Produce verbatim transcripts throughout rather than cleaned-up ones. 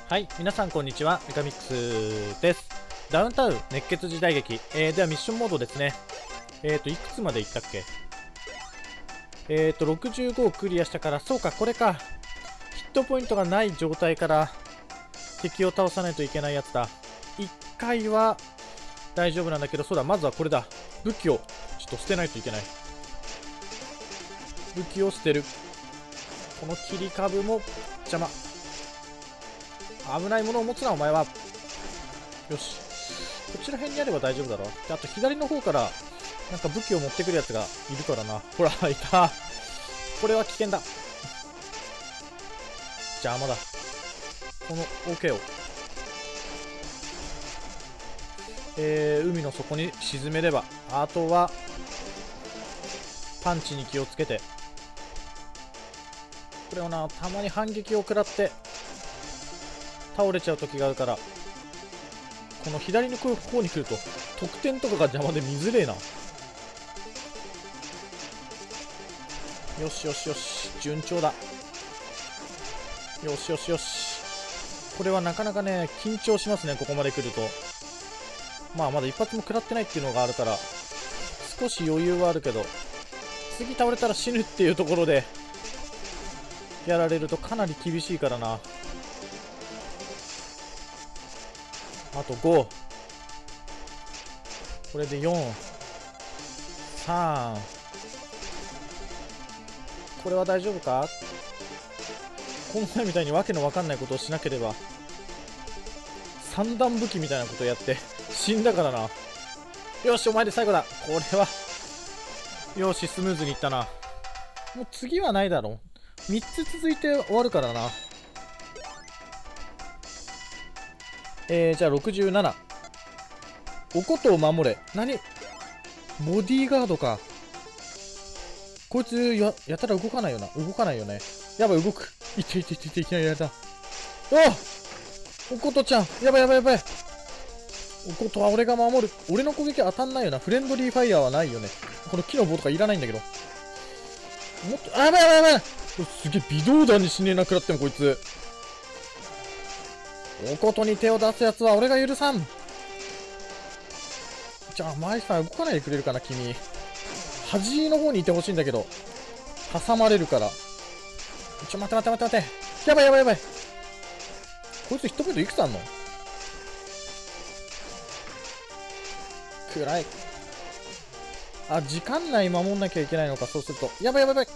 はい、皆さんこんにちは、メカミックスです。ダウンタウン熱血時代劇、えー、ではミッションモードですね。えーと、いくつまでいったっけ。えーと、ろくじゅうごをクリアしたから、そうか、これか。ヒットポイントがない状態から敵を倒さないといけないやつだ。いっかいは大丈夫なんだけど、そうだ、まずはこれだ。武器をちょっと捨てないといけない。武器を捨てる。この切り株も邪魔。危ないものを持つな、お前は。よし。こちら辺にあれば大丈夫だろ。で、あと左の方から、なんか武器を持ってくるやつがいるからな。ほら、いた。これは危険だ。邪魔だ。この OK を。えー、海の底に沈めれば、あとは、パンチに気をつけて。これをな、たまに反撃を食らって、倒れちゃう時があるから、この左の方に来ると得点とかが邪魔で見づれえな。よしよしよし、順調だ。よしよしよし。これはなかなかね、緊張しますね、ここまで来ると。まあまだ一発も食らってないっていうのがあるから少し余裕はあるけど、次倒れたら死ぬっていうところでやられるとかなり厳しいからな。あとご。これでよん。さん。これは大丈夫か。この前みたいにわけのわかんないことをしなければ。三段武器みたいなことをやって死んだからな。よし、お前で最後だ。これは。よし、スムーズにいったな。もう次はないだろう。みっつ続いて終わるからな。えー、じゃあろくじゅうなな。おことを守れ。何？ボディーガードか。こいつや、やたら動かないよな。動かないよね。やばい、動く。いっていっていっていって、いきなりやられた。おおことちゃん。やばいやばいやばい。おことは俺が守る。俺の攻撃当たんないよな。フレンドリーファイヤーはないよね。この木の棒とかいらないんだけど。もっと、あ、やばいやばいやばい。すげえ、微動だにしねえな、食らってもこいつ。おことに手を出すやつは俺が許さん。じゃあ、マイスター動かないでくれるかな、君。端の方にいてほしいんだけど。挟まれるから。ちょ、待て待て待て待て。やばいやばいやばい。こいつヒットポイントいくつあんの？暗い。あ、時間内守んなきゃいけないのか、そうすると。やばいやばいやばい。く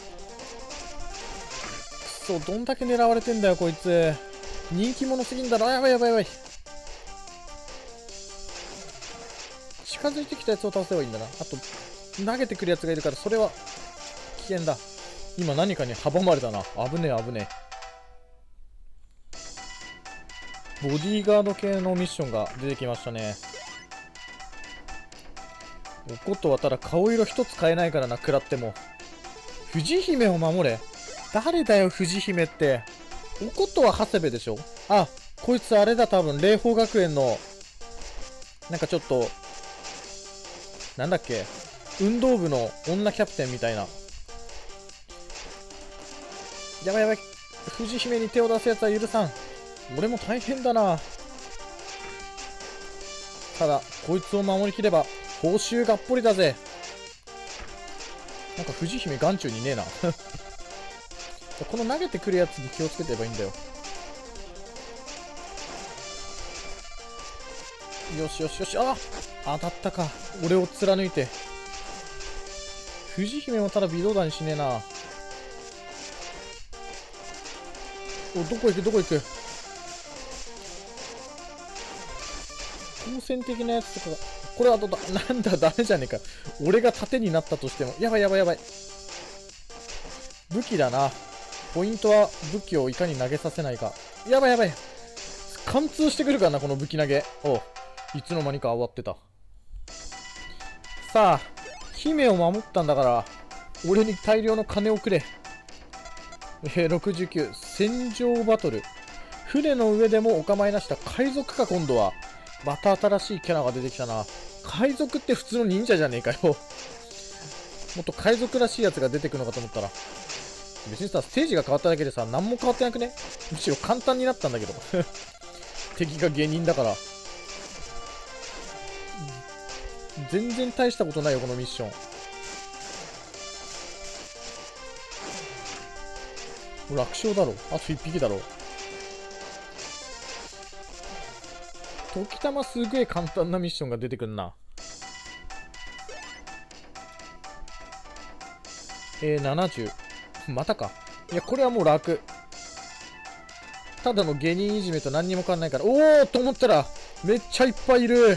そ、どんだけ狙われてんだよ、こいつ。人気者すぎんだろ。やばいやばいやばい。近づいてきたやつを倒せばいいんだな。あと、投げてくるやつがいるから、それは危険だ。今何かに阻まれたな。危ねえ危ねえ。ボディーガード系のミッションが出てきましたね。おことはただ顔色一つ変えないからな、食らっても。藤姫を守れ。誰だよ、藤姫って。おことは長谷部でしょ。あ、こいつあれだ、多分、霊峰学園の、なんかちょっと、なんだっけ、運動部の女キャプテンみたいな。やばいやばい。藤姫に手を出すやつは許さん。俺も大変だな。ただ、こいつを守りきれば、報酬がっぽりだぜ。なんか藤姫眼中にねえな。この投げてくるやつに気をつけてればいいんだよ。よしよしよし。あ、当たったか。俺を貫いて。藤姫もただ微動だにしねえな。お、どこ行くどこ行く。好戦的なやつとか。これはどうだ。なんだ、ダメじゃねえか。俺が盾になったとしても。やばいやばいやばい。武器だな。ポイントは武器をいかに投げさせないか。やばいやばい。貫通してくるからな、この武器投げ。おう。いつの間にか終わってた。さあ、姫を守ったんだから、俺に大量の金をくれ。えー、ろくじゅうきゅう。戦場バトル。船の上でもお構いなしだ。海賊か、今度は。また新しいキャラが出てきたな。海賊って普通の忍者じゃねえかよ。もっと海賊らしいやつが出てくるのかと思ったら。 別にさ、ステージが変わっただけでさ、何も変わってなくね？むしろ簡単になったんだけど。敵が芸人だから。全然大したことないよ、このミッション。楽勝だろ。あと一匹だろ。時たますげえ簡単なミッションが出てくんな。えー、ななじゅう。またか。いや、これはもう楽。ただの芸人いじめと何にも変わんないから。おーと思ったら、めっちゃいっぱいいる。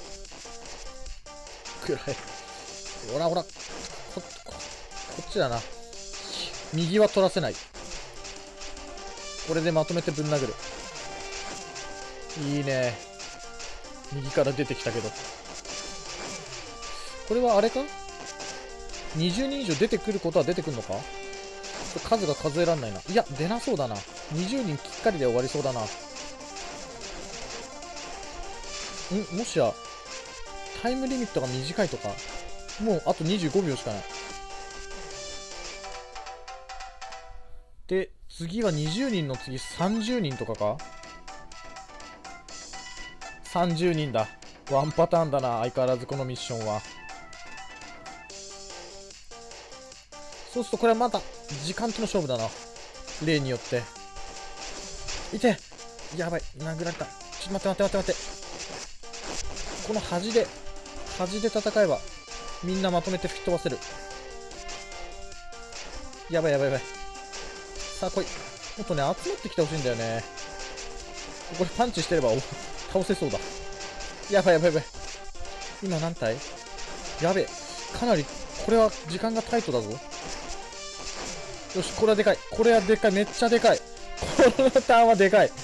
くらい。ほらほら。こ、こ、こっちだな。右は取らせない。これでまとめてぶん殴る。いいね。右から出てきたけど。これはあれか ?にじゅう 人以上出てくることは出てくるのか？数が数えらんないな。いや、出なそうだな。にじゅうにんきっかりで終わりそうだな。んもしや、タイムリミットが短いとか。もうあとにじゅうごびょうしかない。で、次はにじゅうにんの次さんじゅうにんとかか ?さんじゅう 人だ。ワンパターンだな、相変わらずこのミッションは。そうするとこれはまた時間との勝負だな。例によって。いて！やばい、殴られた。ちょっと待って待って待って待って。この端で、端で戦えば、みんなまとめて吹き飛ばせる。やばいやばいやばい。さあ来い。もっとね、集まってきてほしいんだよね。これパンチしてれば倒せそうだ。やばいやばいやばい。今何体？やべえ。かなり、これは時間がタイトだぞ。よし、これはでかい。これはでかい。めっちゃでかい。このターンはでかい。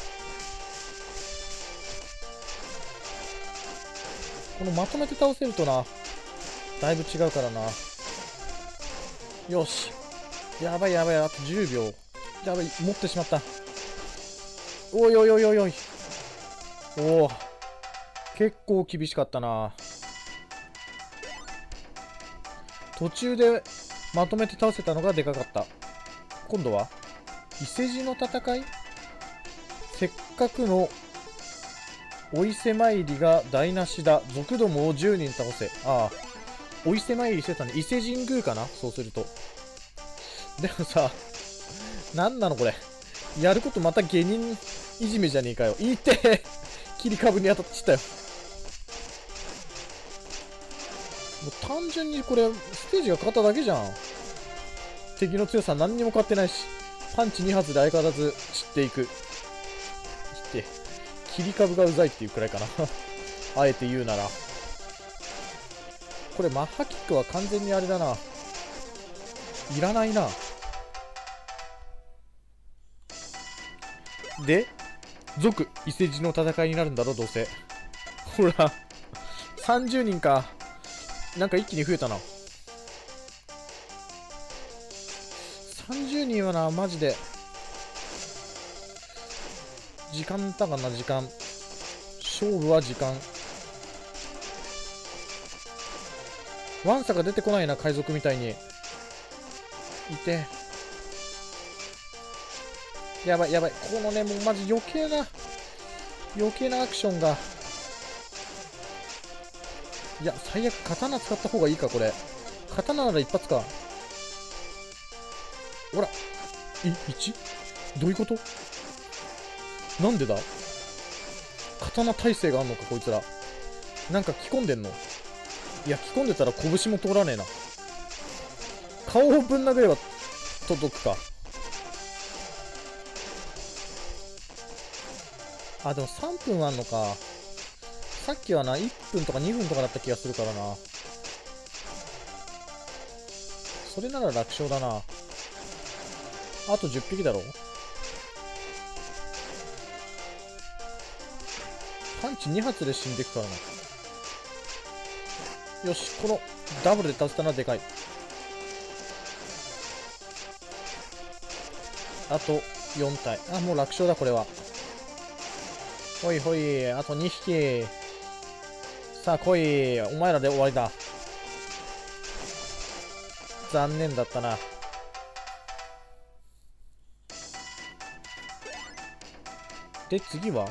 このまとめて倒せるとな、だいぶ違うからな。よし。やばいやばい。あとじゅうびょう。やばい。持ってしまった。おいおいおいおいおい。おお。結構厳しかったな。途中でまとめて倒せたのがでかかった。今度は伊勢路の戦い？せっかくのお伊勢参りが台無しだ。賊どもをじゅうにん倒せ。ああ。お伊勢参りしてたね。伊勢神宮かな？そうすると。でもさ、なんなのこれ。やることまた芸人いじめじゃねえかよ。いってえ切り株に当たってたよ。もう単純にこれ、ステージが変わっただけじゃん。敵の強さ何にも変わってないし、パンチに発で相変わらず散っていく。切って、切り株がうざいっていうくらいかな。あえて言うなら。これ、マッハキックは完全にあれだな。いらないな。で、続、伊勢路の戦いになるんだろ、どうせ。ほら、さんじゅうにんか。なんか一気に増えたな。さんじゅうにんはな、マジで。時間だからな、時間。勝負は時間。ワンサが出てこないな、海賊みたいに。いて。やばいやばい。このね、もうマジ余計な、余計なアクションが。いや、最悪刀使った方がいいか、これ。刀なら一発か。ほら。え、いち？ どういうこと？なんでだ？刀耐性があんのか、こいつら。なんか着込んでんの？いや、着込んでたら拳も通らねえな。顔をぶん殴れば届くか。あ、でもさんぷんあんのか。さっきはな、いっぷんとかにふんとかだった気がするからな。それなら楽勝だな。あとじゅっぴきだろ。パンチに発で死んでいくからな。よし、このダブルで倒せたのはでかい。あとよんたい。あ、もう楽勝だ、これは。ほいほい、あとにひき。さあ来い、お前らで終わりだ。残念だったな。 で次は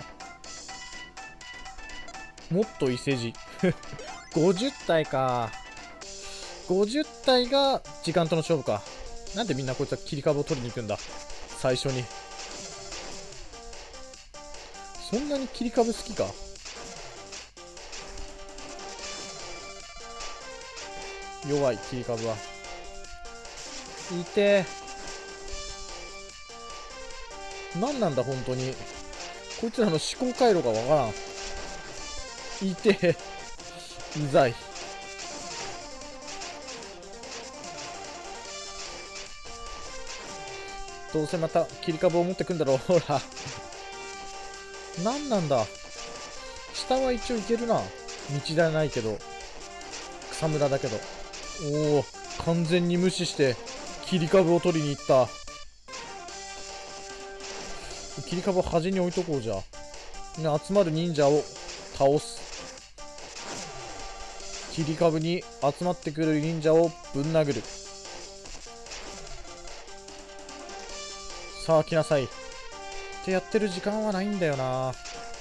もっと伊勢路ごじゅう体か。ごじゅう体が時間との勝負か。なんでみんなこいつは切り株を取りに行くんだ最初に。そんなに切り株好きか。弱い切り株は。いてー。何なんだ本当に。こいつらの思考回路がわからん。いてー。うざい。どうせまた切り株を持ってくんだろう。ほら。何なんだ。下は一応行けるな。道じゃないけど。草むらだけど。おお、完全に無視して切り株を取りに行った。切り株を端に置いとこう。じゃあ集まる忍者を倒す。切り株に集まってくる忍者をぶん殴る。さあ来なさいってやってる時間はないんだよな。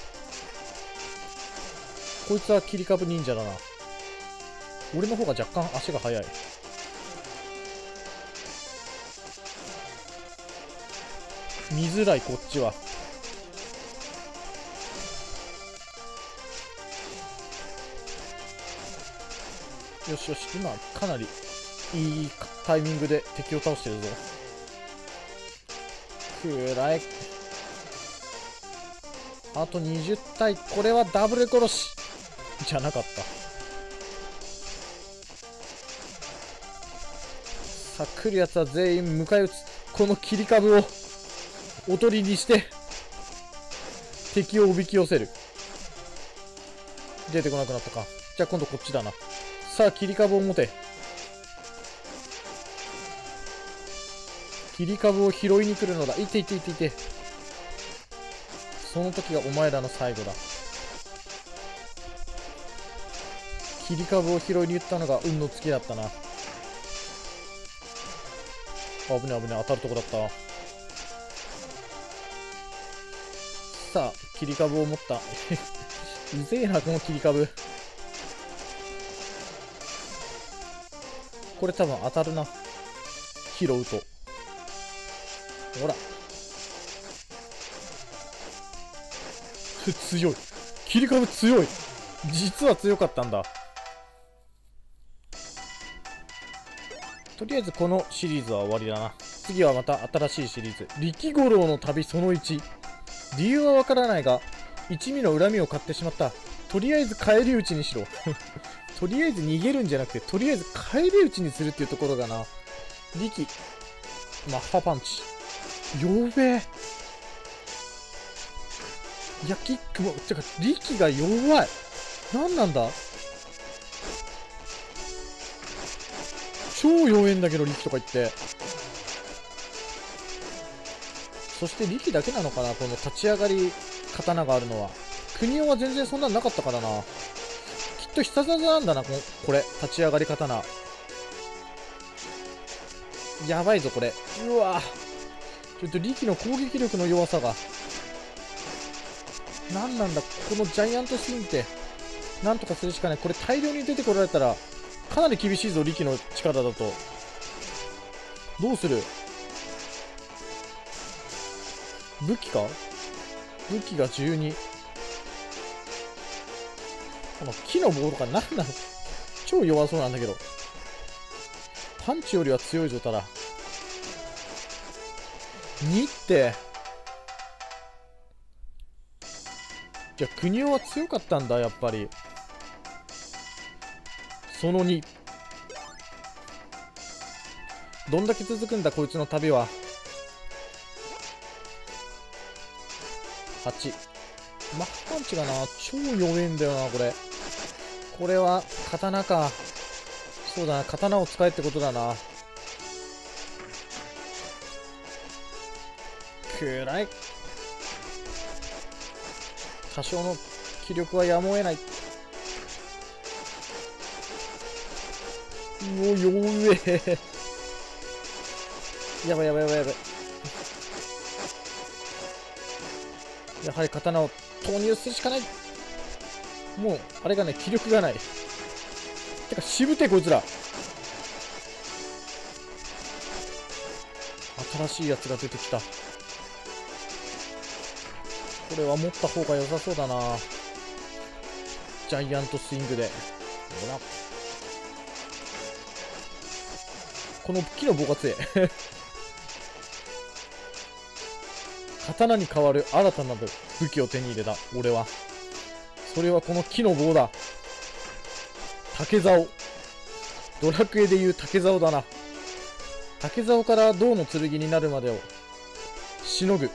こいつは切り株忍者だな。俺の方が若干足が速い。見づらいこっちは。よしよし、今かなりいいタイミングで敵を倒してるぞ。くらい。あとにじゅう体。これはダブル殺しじゃなかった。さあ来るやつは全員迎え撃つ。この切り株をおとりにして敵をおびき寄せる。出てこなくなったか。じゃあ今度こっちだな。さあ切り株を持て。切り株を拾いに来るのだ。いていていていて。その時がお前らの最後だ。切り株を拾いに行ったのが運の尽きだったな。危ね危ね、当たるとこだった。さあ切り株を持ったうぜえなこの切り株。これ多分当たるな、拾うと。ほら強い。切り株強い。実は強かったんだ。とりあえずこのシリーズは終わりだな。次はまた新しいシリーズ。力五郎の旅そのいち。理由はわからないが、一味の恨みを買ってしまった。とりあえず返り討ちにしろ。とりあえず逃げるんじゃなくて、とりあえず返り討ちにするっていうところがな。力。マッハパンチ。よべえ。いや、キックも、てか、力が弱い。なんなんだ。超弱えんだけど、力とか言って。そして力だけなのかな、この立ち上がり刀があるのは。国尾は全然そんなのなかったからな。きっと必殺技なんだな、ここれ。立ち上がり刀。やばいぞ、これ。うわちょっと力の攻撃力の弱さが。なんなんだ、このジャイアントスインって。なんとかするしかない。これ大量に出てこられたら、かなり厳しいぞ、力の力だと。どうする？武器か？武器がじゅうに。この木の棒とかなんなの？超弱そうなんだけど。パンチよりは強いぞ、ただ。にって。じゃあ、国尾は強かったんだ、やっぱり。そのに。どんだけ続くんだ、こいつの旅は。はち。マッハパンチがな、超弱えんだよな、これ。これは、刀か。そうだな、刀を使えってことだな。くらい。多少の気力はやむを得ない。うお、弱え。やばいやばいやばいやばい。 やはり刀を投入するしかない。もうあれがね、気力がない。てかしぶてこいつら。新しいやつが出てきた。これは持った方が良さそうだな。ジャイアントスイングで。ほら、この木の棒が強い。刀に代わる新たな武器を手に入れた俺は。それはこの木の棒だ。竹竿。ドラクエでいう竹竿だな。竹竿から銅の剣になるまでをしのぐ。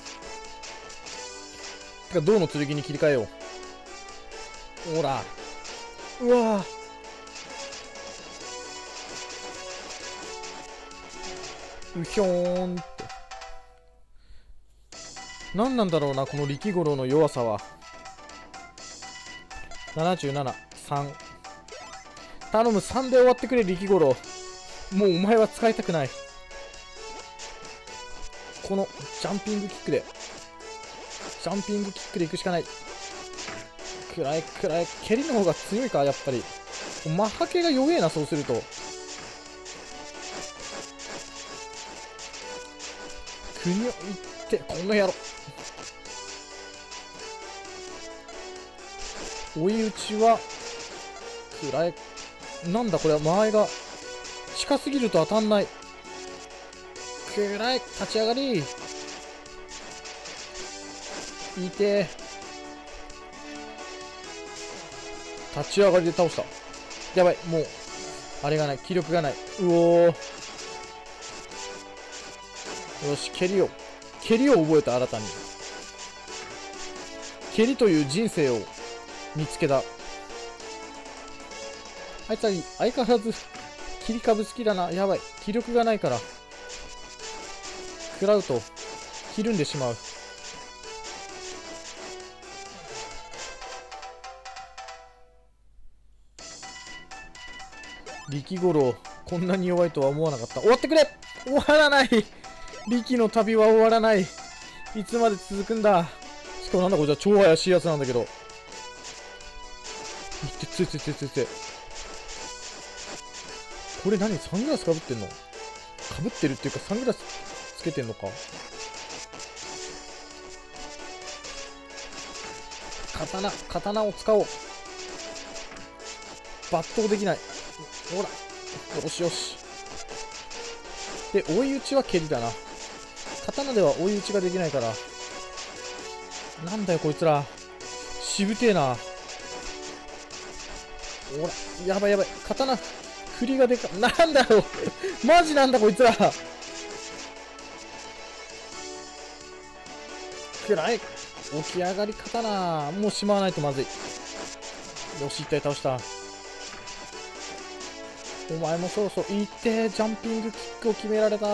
てか銅の剣に切り替えよう。ほら、うわー、うひょーんって。何なんだろうな、この力五郎の弱さは。ななじゅうなな、さん。頼む、さんで終わってくれ、力五郎。もうお前は使いたくない。このジャンピングキックで、ジャンピングキックでいくしかない。くらいくらい、蹴りの方が強いか、やっぱり。マッハ系が弱えな、そうすると。国を行って、この野郎。追い打ちは、くらい、なんだこれは、間合いが、近すぎると当たんない。くらい、立ち上がり。いて。立ち上がりで倒した。やばい、もう、あれがない、気力がない。うおー。よし、蹴りを、蹴りを覚えた、新たに。蹴りという人生を見つけた。あいつは相変わらず、切り株好きだな。やばい、気力がないから。食らうと、ひるんでしまう。力五郎、こんなに弱いとは思わなかった。終わってくれ！終わらない！力の旅は終わらない。いつまで続くんだ。しかもなんだこれじゃ超怪しいやつなんだけど。いってついついついついつい。これ何？サングラスかぶってんの？かぶってるっていうかサングラスつけてんのか？刀、刀を使おう。抜刀できない。ほら。よしよし。で、追い打ちは蹴りだな。刀では追い打ちができないから。なんだよこいつら。しぶてえな。ほら、やばいやばい。刀、振りがでか、なんだろう。マジなんだこいつら。暗い。起き上がり方な。もうしまわないとまずい。よし、一体倒した。お前もそろそろいって、ジャンピングキックを決められた。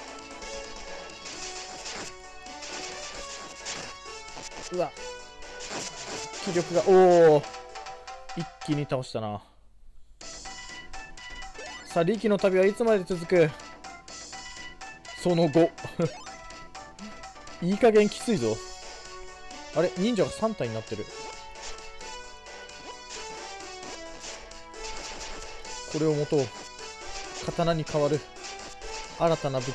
うわ、気力が、おお、一気に倒したな。さあ、力の旅はいつまで続く？その後。いい加減きついぞ。あれ、忍者がさん体になってる。これを持とう。刀に代わる新たな武器。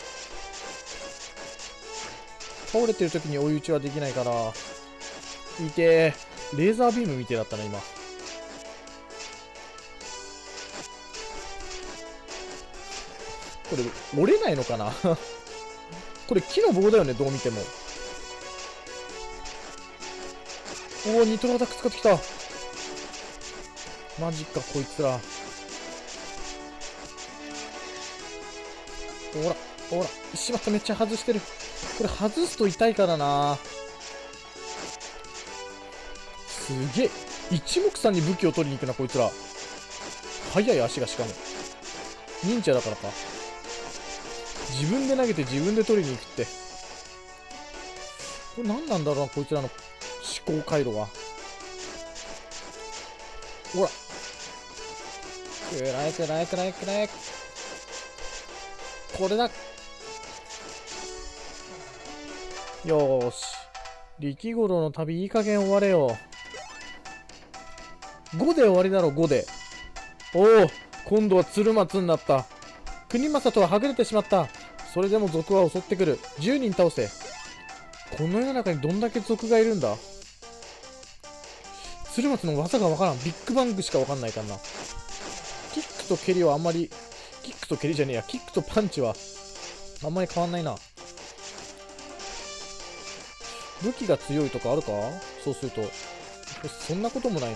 倒れてる時に追い打ちはできないから。いてー。レーザービームみてえだったな、今。これ、折れないのかな。これ、木の棒だよね、どう見ても。おお、ニトロアタック使ってきた。マジか、こいつら。ほら、ほら。しまった、めっちゃ外してる。これ、外すと痛いからな。すげえ。一目散に武器を取りに行くな、こいつら。速い足がしかも。忍者だからか。自分で投げて自分で取りに行くって。これ何なんだろうな、こいつらの思考回路は。ほら。くらえくらえくらえくらえ。これだ。よーし。 力五郎の旅いい加減終われよ。ごで終わりだろ、ごで。おお、今度は鶴松になった。国政とははぐれてしまった。それでも賊は襲ってくる。じゅうにん倒せ。この世の中にどんだけ賊がいるんだ。鶴松の技がわからん。ビッグバングしかわかんないからな。キックと蹴りはあんまり、キックと蹴りじゃねえや。キックとパンチはあんまり変わんないな。武器が強いとかあるか？そうすると。そんなこともないな。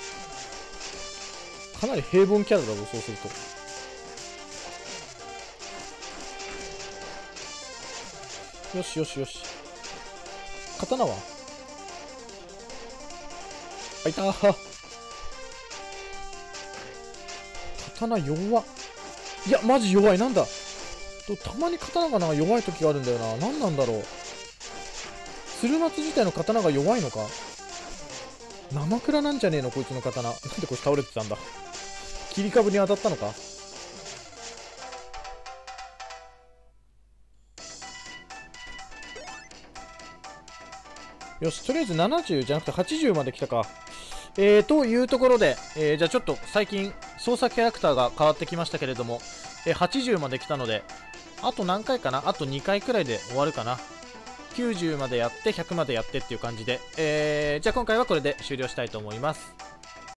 かなり平凡キャラだぞ、そうすると。よしよしよし。刀はあ、いたー。刀弱っ。いや、マジ弱い。なんだ。たまに刀がなんか弱い時があるんだよな。何なんだろう。鶴松自体の刀が弱いのか。生倉なんじゃねえのこいつの刀。なんでこいつ倒れてたんだ。切り株に当たったのか。よし、とりあえずななじゅうじゃなくてはちじゅうまで来たか。えー、というところで、えー、じゃあちょっと最近操作キャラクターが変わってきましたけれども、えー、はちじゅうまで来たので、あと何回かな、あとにかいくらいで終わるかな。きゅうじゅうまでやってひゃくまでやってっていう感じで、えー、じゃあ今回はこれで終了したいと思います。